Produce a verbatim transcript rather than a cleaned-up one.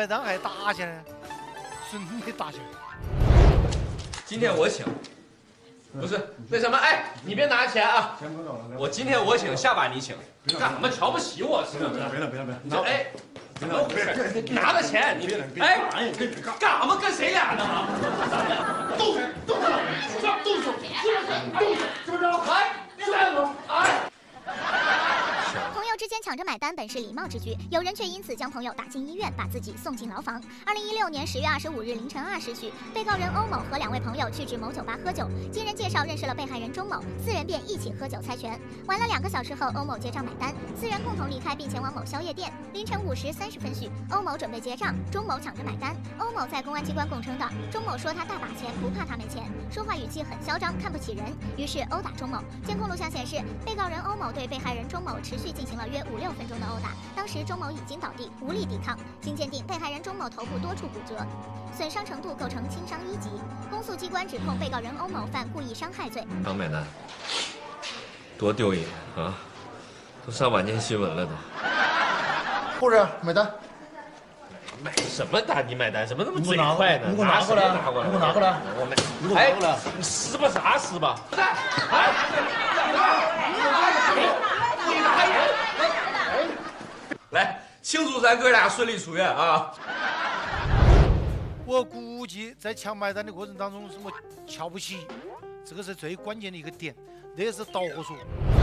买单还打起来，真的打起来。 今天我请，不是那什么，哎，你别拿钱啊！我今天我请，下把你请，干什么瞧不起我是不是？别了别了别了！你这哎，怎么回事？拿着钱你哎，干什么跟谁俩呢？动手动手动手！动手是不是？来，站住！哎。 朋友之间抢着买单本是礼貌之举，有人却因此将朋友打进医院，把自己送进牢房。二零一六年十月二十五日凌晨二时许，被告人欧某和两位朋友去至某酒吧喝酒，经人介绍认识了被害人钟某，四人便一起喝酒猜拳。玩了两个小时后，欧某结账买单，四人共同离开并前往某宵夜店。凌晨五时三十分许，欧某准备结账，钟某抢着买单。欧某在公安机关供称道，钟某说他大把钱，不怕他没钱，说话语气很嚣张，看不起人，于是殴打钟某。监控录像显示，被告人欧某对被害人钟某持续进行了约五六分钟的殴打，当时钟某已经倒地，无力抵抗。经鉴定，被害人钟某头部多处骨折，损伤程度构成轻伤一级。公诉机关指控被告人欧某犯故意伤害罪。 刚买单，多丢人啊！都上晚间新闻了都。 护士买单。 买什么单？你买单？怎么那么嘴快呢？ 你给我拿过来， 拿过来， 你给我拿过来。 我买。 你给我拿过来。 你撕吧啥撕吧？在。来，庆祝咱哥俩顺利出院啊！ 我估计在抢买单的过程当中，什么瞧不起，这个是最关键的一个点，那是导火索。